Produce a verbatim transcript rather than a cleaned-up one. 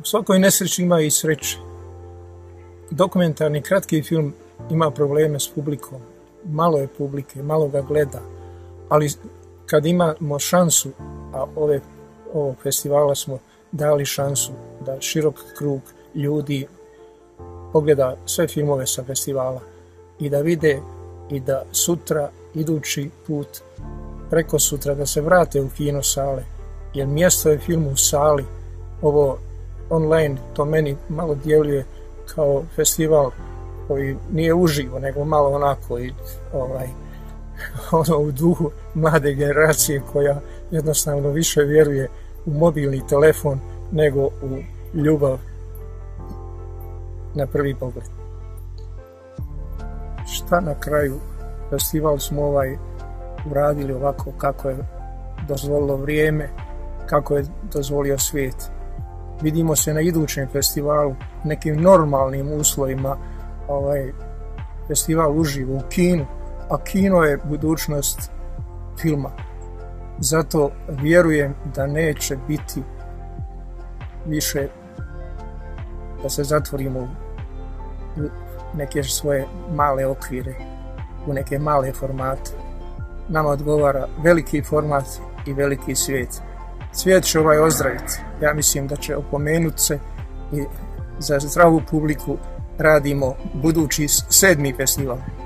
U svakoj nesreći ima i sreće. Dokumentarni kratki film ima probleme s publikom. Malo je publike, malo ga gleda. Ali kad imamo šansu, a ove, ovog festivala smo dali šansu da širok krug ljudi pogleda sve filmove sa festivala i da vide i da sutra, idući put, preko sutra, da se vrate u kino sale, jer mjesto je film u sali. Ovo online, to meni malo djeluje kao festival koji nije uživo, nego malo onako i ovaj, ono u duhu mlade generacije koja jednostavno više vjeruje u mobilni telefon nego u ljubav na prvi pogled. Šta na kraju? Festival smo ovaj uradili ovako kako je dozvolilo vrijeme, kako je dozvolio svijet. Vidimo se na idućem festivalu, nekim normalnim uslovima, ovaj festival uživo u kinu, a kino je budućnost filma. Zato vjerujem da neće biti više da se zatvorimo u neke svoje male okvire, u neke male formate. Nama odgovara veliki format i veliki svijet. Svijet će ovaj ozdraviti. Ja mislim da će opomenuti se i za zdravu publiku radimo budući sedmi festival.